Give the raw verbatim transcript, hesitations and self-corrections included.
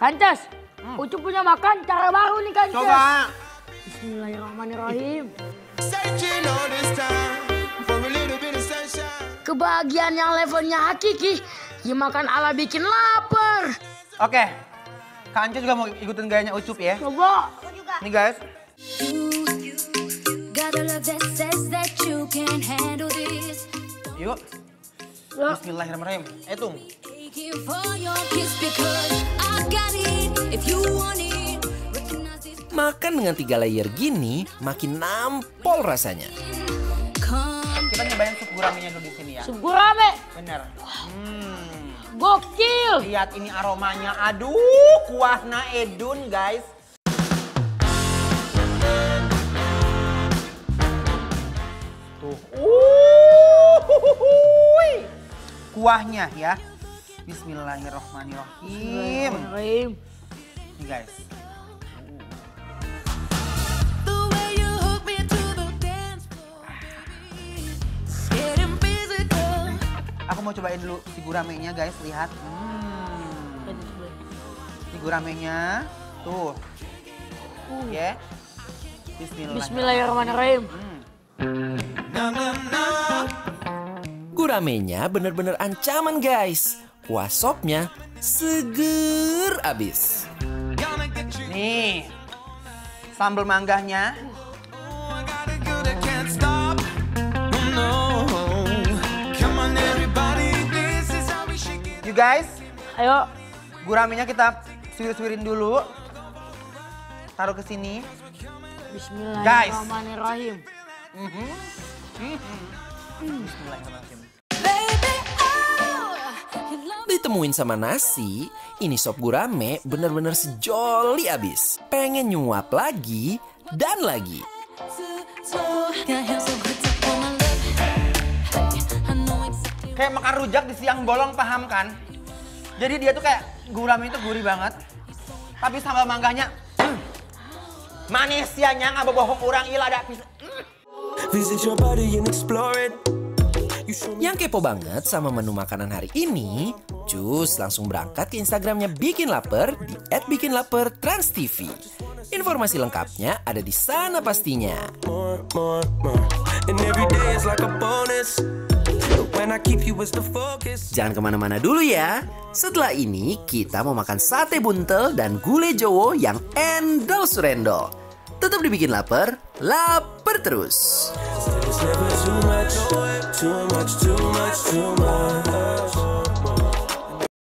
Kances, hmm. Ucup punya makan cara baru nih Kances. Coba. Bismillahirrahmanirrahim. Kebahagiaan yang levelnya hakiki, ya makan ala bikin lapar. Oke, Kances juga mau ikutin gayanya Ucup ya. Coba. Aku juga. Nih guys. Yuk. Bismillahirrahmanirrahim. Eh tung. Makan dengan tiga layer gini makin nampol rasanya. Kita nyobain sup guraminya dulu di sini ya. Sup gurame. Bener. Hmm. Gokil. Lihat ini aromanya. Aduh, kuahna edun guys. Tuh. Uh, kuahnya ya. Bismillahirrahmanirrahim. Bismillahirrahmanirrahim. Nih guys. Aku mau cobain dulu si guramenya guys, lihat. Hmm. Si guramenya, tuh. Uh. Ya. Bismillahirrahmanirrahim. Hmm. Guramenya bener-bener ancaman guys. Kuah sopnya seger abis. Nih, sambal manggahnya. You guys, Ayo. guramenya kita suwir-suwirin dulu. Taruh ke sini. Bismillahirrahmanirrahim. Mm -hmm. Mm -hmm. Bismillahirrahmanirrahim. Ditemuin sama nasi, ini sop gurame bener-bener sejoli abis. Pengen nyuap lagi dan lagi. Kayak makan rujak di siang bolong, paham kan? Jadi dia tuh kayak gurame itu gurih banget. Tapi sambal manggahnya mm, manisnya nggak bohong orang ilah ada pisah. Yang kepo banget sama menu makanan hari ini, cus langsung berangkat ke Instagramnya Bikin Laper di et bikin laper trans T V. Informasi lengkapnya ada di sana pastinya. Jangan kemana-mana dulu ya. Setelah ini kita mau makan sate buntel dan gulai Jowo yang endol surendol. Tetap dibikin lapar, lapar terus. Too much, too much, too much, too much.